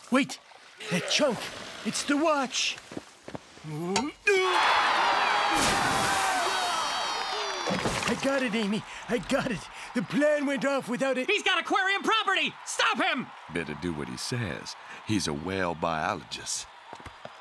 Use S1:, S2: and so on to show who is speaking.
S1: Wait, that chunk. It's the watch. I got it, Amy. I got it. The plan went off without it.
S2: He's got aquarium property! Stop him!
S3: Better do what he says. He's a whale biologist.